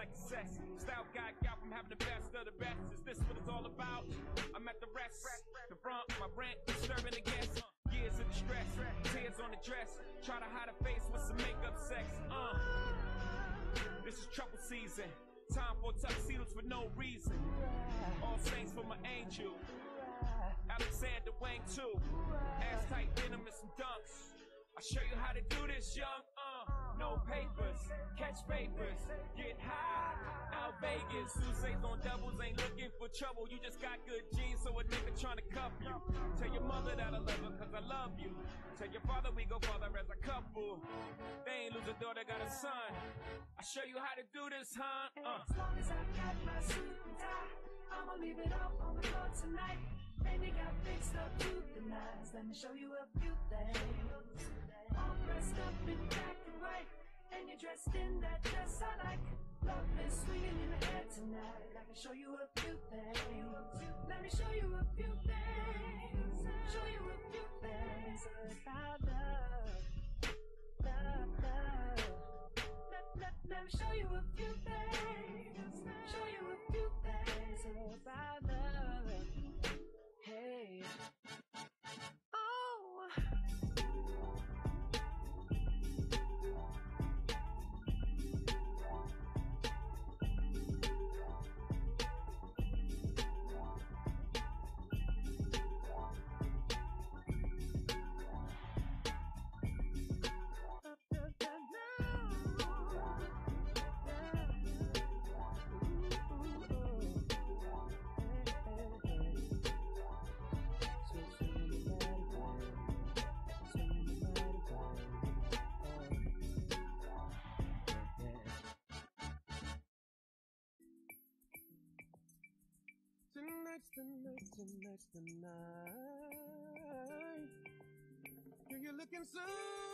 like success. Style got from having the best of the best. Is this what it's all about? I'm at the rest. The front, my rent, disturbing the guests. Years of distress, tears on the dress. Try to hide a face with some makeup sex. This is trouble season. Time for tuxedos for no reason. All saints for my angel. Alexander Wang too. Ass tight denim and some dunks. I'll show you how to do this, young. No papers, catch papers, get high. Out Vegas, Sousa's on doubles, ain't looking for trouble. You just got good genes, so a nigga tryna cuff you. Tell your mother that I love her, cause I love you. Tell your father we go farther as a couple. They ain't lose a daughter, got a son. I'll show you how to do this, huh? As long as I got my suit and tie, I'ma leave it all on the floor tonight. And you got big stuff to the nines. Let me show you a few things. All dressed up in black and white, and you're dressed in that dress I like. Love is swinging in the air tonight. I can show you a few things. Let me show you a few things. Show you a few things about love. Love, love. Let me show you a few things. Show you a few things about love. Hey. Oh. Tonight, girl, you're looking so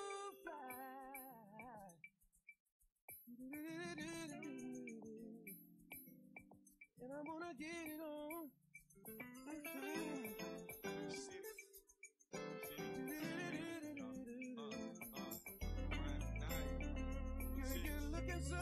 fly. And I wanna get it on. Girl, you're looking so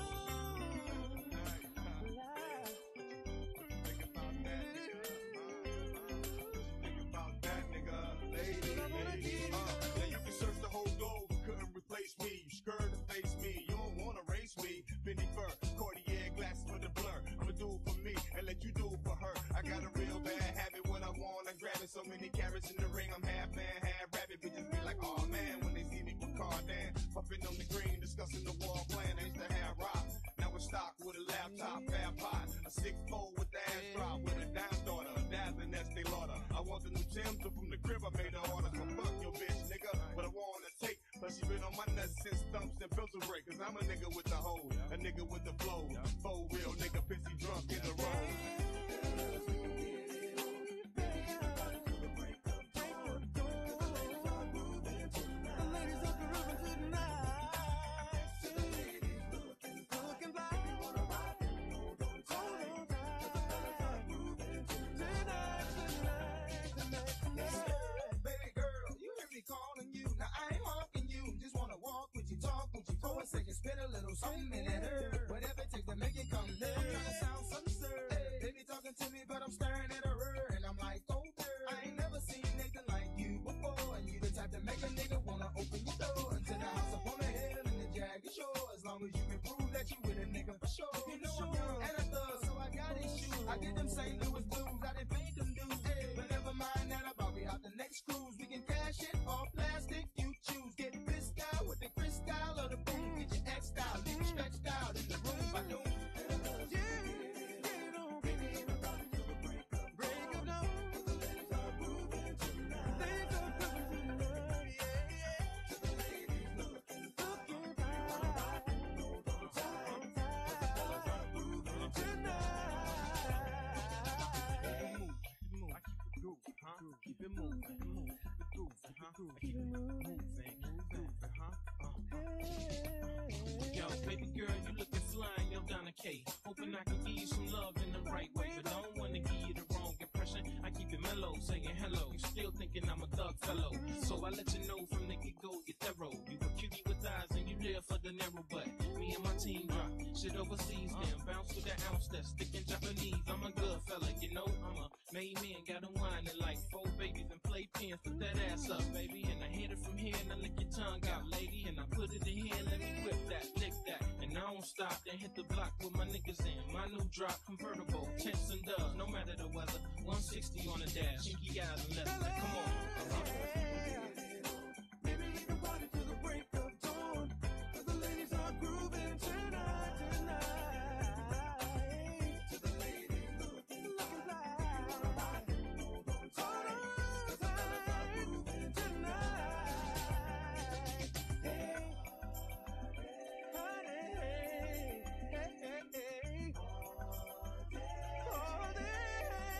replace me, you skirt to face me, you don't wanna race me. Benny Fur, Cartier glasses for the blur. I'ma do it for me and let you do it for her. I got a real bad habit when I want, I'm grabbing so many carrots in the ring. I'm half man, half rabbit. Bitches be like, oh man, when they see me with Cardan, puffing on the green, discussing the war plan. I used to have rock, now it's stock with a laptop, fab pot, a 6'4" with the ass drop, with a dime daughter, a dazzling Estee Lauder. I want the new Timbs, so from the crib I made the order. So fuck your bitch, nigga, what I wanna take. Plus she been on my nuts since stumps and filter break. Cause I'm a nigga with the hoe, a nigga with the flow. Faux real nigga, pissy drunk in the road. Spend a little something in her. Whatever it takes to make it come there. I'm trying to sound some absurd. Baby talking to me, but I'm staring at her. And I'm like, oh girl, I ain't never seen anything like you before. And you the type to make a nigga wanna open your door. Into the house up on the hill and the jagged shore. As long as you can prove that you with a nigga for sure. You know I'm young and a thug, so I got issues. I get them St. Louis blues, I didn't paint them dudes. But never mind that, I'll be out the next cruise. We can cash it all plastic, you choose. Get this style with the Chris style or the boom. Get your X style, leave it stretched out in the room. I don't. Keep it moving, keep it moving, Yo, baby girl, you looking fly, yo, Donna K. Hoping I can give you some love in the right way, but don't wanna give you the wrong impression. I keep it mellow, saying hello. You still thinking I'm a thug fellow, so I let you know from the get-go, you're thorough. You a cutie with eyes and you live for the narrow, but me and my team drop shit over overseas, then bounce with the ounce that's sticking Japanese. I'm a good fella, you know, I'm a made man, got a wine and like 4 babies and play pins. Put that ass up, baby, and I hit it from here and I lick your tongue out, lady, and I put it in here and let me whip that, lick that, and I don't stop, then hit the block with my niggas in. My new drop, convertible, tints and dubs, no matter the weather, 160 on the dash, chinky eyes and leather, come on. Maybe we can party till the break of dawn, 'cause the ladies are grooving tonight. To the ladies looking fly. Hold on tight tonight. Hey, honey, hey, hey, hey. All day.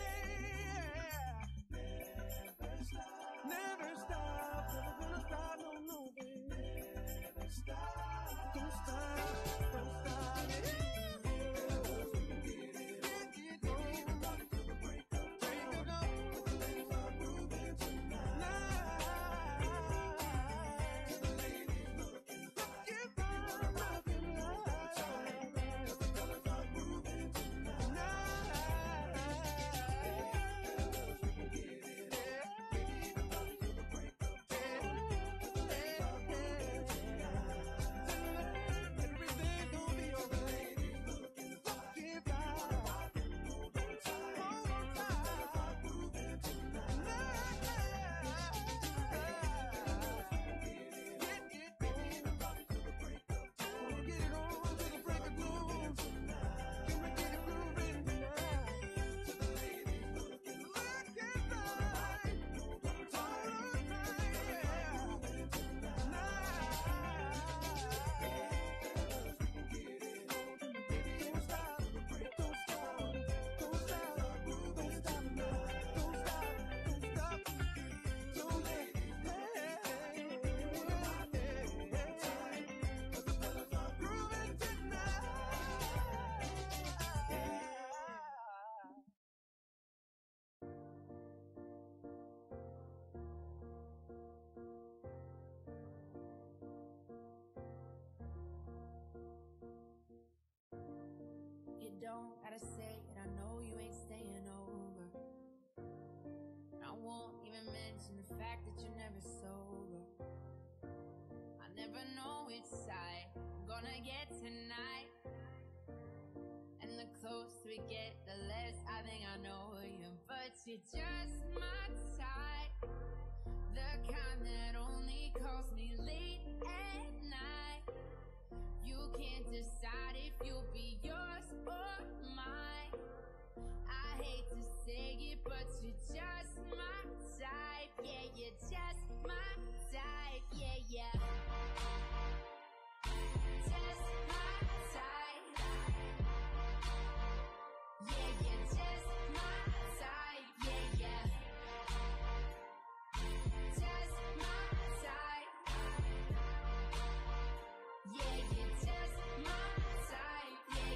Never stop, never gonna stop, no, no, baby. Never stop, don't stop, don't stop. Get on, till the break of dawn. The ladies are grooving tonight. The ladies looking fly. Looking like. 'Cause the fellas are grooving tonight. We can get it. Everything gon' be alright. Looking fly. Hold on tight. Grooving tonight. Get on till the break of dawn. Get it on till the break of dawn. Can we get it grooving tonight? To the ladies looking right. Hold on tight. Grooving tonight. Don't stop, don't stop, don't stop, don't stop now, don't stop, don't ladies, 'cause the fellas are grooving tonight. You don't gotta say it, I know you ain't staying over. I won't even mention the fact that you're never sober. I never know which side I'm gonna get tonight. And the closer we get, the less I think I know you. But you're just my type, the kind that only calls me late at night. You can't decide if you'll be yours or mine. I hate to say it, but you're just my type. Yeah, you're just my type. Yeah, yeah. Just my type. Yeah, you're just my type. Yeah, yeah. Just my type. Yeah, you're just my type. Yeah,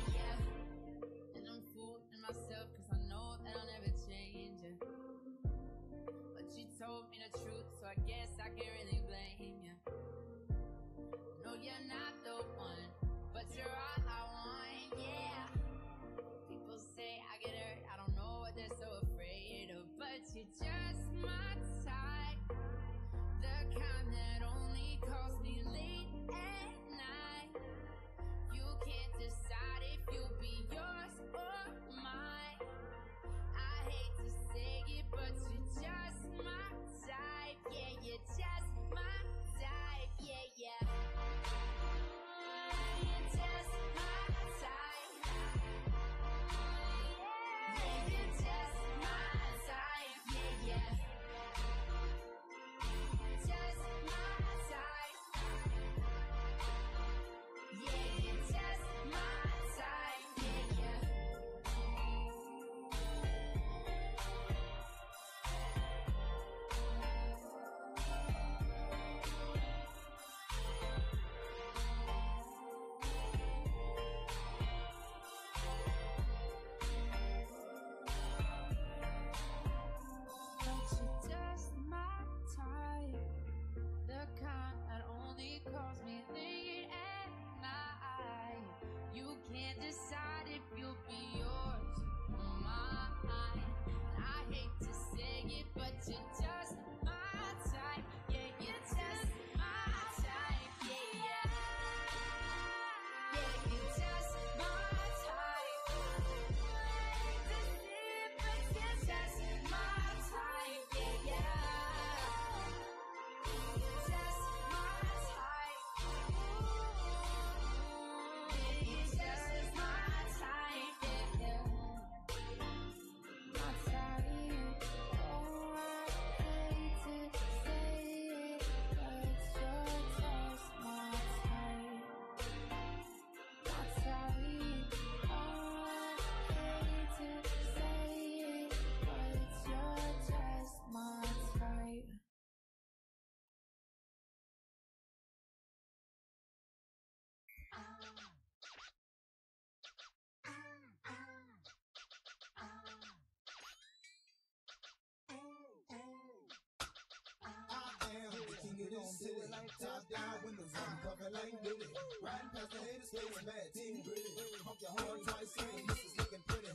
city. Top down, windows up, puffin' like Diddy. Riding past the haters, face mad, team gritty. Honk your horn twice, see the missus looking pretty.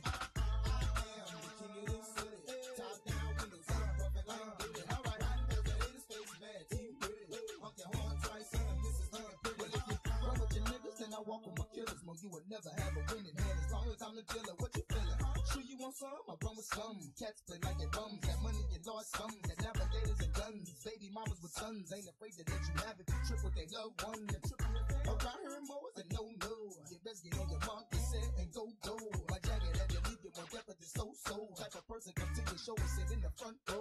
I am the king of this city. Top down, windows up, puffin' like Diddy. Alright, riding past the haters, face mad, team gritty. Honk your horn twice, see the missus looking pretty. Well, if you run with your niggas, then I walk with my killers. Mo, you would never have a winning hand as long as I'm the dealer. What you feeling? Sure you want some? I run with some. Cats play like they bums. Got money, you lost some. Got navigators and guns. Baby mamas with sons. Ain't afraid to let you have it. You trip with they loved one. Around here in Mo's a no-no. You best get on your mark, get set, and go. My jacket had to leave you more depth of the so-so. Type of person come to your show and sit in the front row.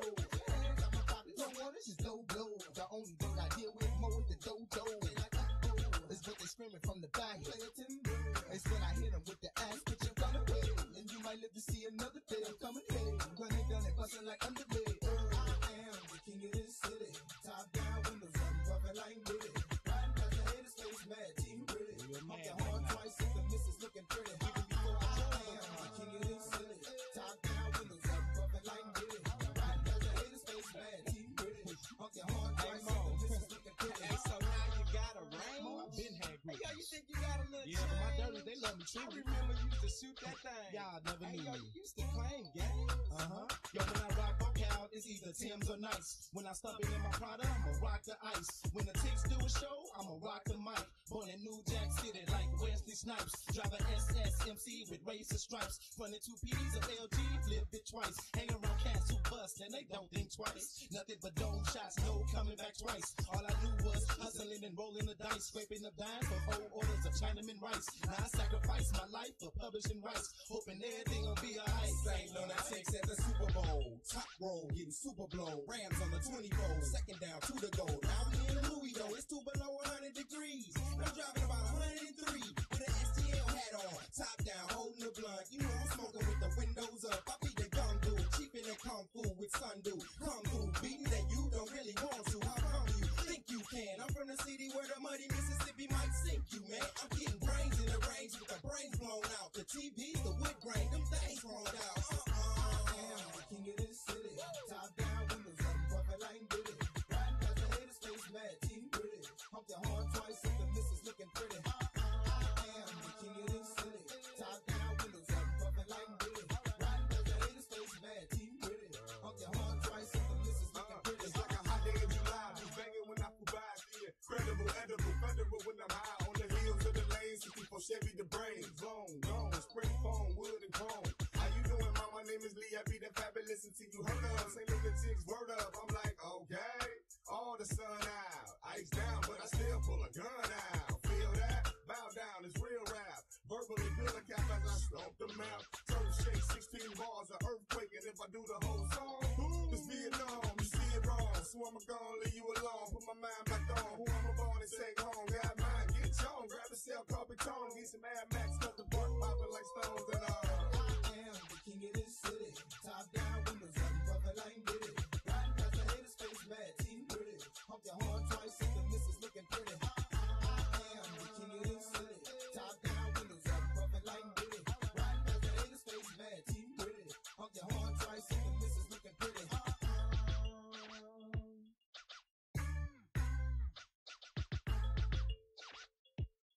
Don't want it, just low blow. The only thing I deal with more is the dodo. It's what they screaming from the back. It's when I hit them with the ass, but you run away. And you might live to see another day. I'm coming hey, running down and busting like underlay. I am the king of this city. Top down, windows up, puffin' like Diddy. Riding past the haters, face mad, team gritty. Honk your horn twice, if the missus looking pretty. Even before I am the king of this city. Top down, windows up, puffin' like Diddy. Riding past the haters, face mad, team gritty. Honk your horn twice, if the missus looking pretty. Hey, so now you got a range? Been had group. Hey, yo, you think you got a little Yeah, but my dirty, they love me I too. remember you used to shoot that thing. Y'all never Hey, knew yo, me. you used to claim gang. Yo, when I rock my cow, it's either Tim's or Nice. When I stop it in my Prada, I'ma rock the ice. When the ticks do a show, I'ma rock the mic. Born in New Jack City like Wesley Snipes. Drive a SSMC with razor stripes. Running 2 P's of LG, flip it twice. Hang around cats who bust and they don't think twice. Nothing but dome shots, no coming back twice. All I do was hustling and rolling the dice, scraping the dimes for whole orders of Chinaman rice. Now I sacrifice my life for publishing rights, hoping everything will be alright. Same on that takes at the Super Bowl. Top roll, getting super blow. Rams on the 20-fold. Second down to the goal. Now we in Louis though. It's too below 100 degrees. I'm driving about 103 with an STL hat on. Top down, holding the blunt. You know I'm smoking with the windows up. I beat the gun dude. Cheap in the kung fu with sun dude. Come through, beating that you don't really want to. How come you think you can? I'm from the city where the muddy Mississippi might sink you, man. I'm getting brains in the range with the brains blown out. The TV's the wood grain. Them things thrown out. King of this city, top down, windows up, puffin' like Diddy. Riding past the haters, face mad, team gritty. Honk your horn twice if the missus looking pretty. I am the king of this city, top down, windows up, puffin' like Diddy. Riding past the haters, face mad, team gritty. Honk your horn twice if the missus looking pretty. It's like a hot day in July, just banging when I provide the incredible, edible, federal when I'm high on the hills of the lanes. 64 Chevy, the brains, long, gone, spring foam, wood and chrome. How you doing, mama? My name is Lee. I be the fabulous until you heard of. St. Lunatics, word up. I'm like, okay, all the sun out, ice down, but I still pull a gun out. Feel that? Bow down, it's real rap. Verbally build a cap as I stomp them out. Turn shake, 16 bars, an earthquake, and if I do the whole song, it's Vietnam. You see it wrong, so I'ma gonna leave you alone. Put my mind back on who I'ma born and take home. Got mine, get your own. Grab a cell, carpet tone, get some Mad Max, cut the bark popping like stones and I am the king of this city, top down,